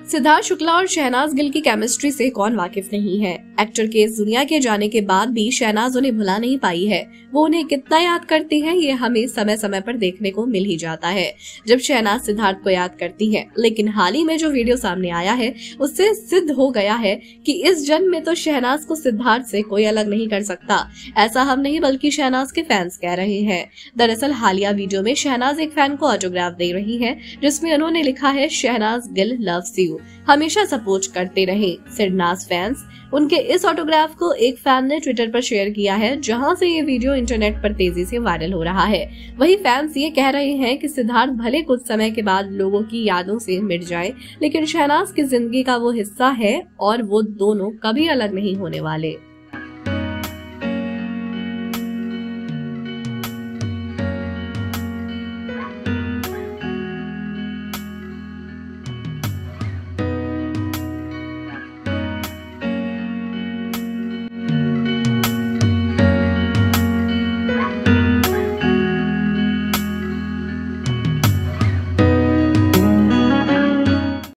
सिद्धार्थ शुक्ला और शहनाज गिल की केमिस्ट्री से कौन वाकिफ नहीं है। एक्टर के इस दुनिया के जाने के बाद भी शहनाज उन्हें भुला नहीं पाई है। वो उन्हें कितना याद करती है ये हमें समय समय पर देखने को मिल ही जाता है जब शहनाज सिद्धार्थ को याद करती है। लेकिन हाल ही में जो वीडियो सामने आया है उससे सिद्ध हो गया है कि इस जन्म में तो शहनाज को सिद्धार्थ से कोई अलग नहीं कर सकता। ऐसा हम नहीं बल्कि शहनाज के फैंस कह रहे हैं। दरअसल हालिया वीडियो में शहनाज एक फैन को ऑटोग्राफ दे रही है जिसमें उन्होंने लिखा है, शहनाज गिल लव्स यू, हमेशा सपोर्ट करते रहे सिडनाज फैंस। उनके इस ऑटोग्राफ को एक फैन ने ट्विटर पर शेयर किया है, जहां से ये वीडियो इंटरनेट पर तेजी से वायरल हो रहा है। वही फैंस ये कह रहे हैं कि सिद्धार्थ भले कुछ समय के बाद लोगों की यादों से मिट जाए, लेकिन शहनाज की जिंदगी का वो हिस्सा है और वो दोनों कभी अलग नहीं होने वाले।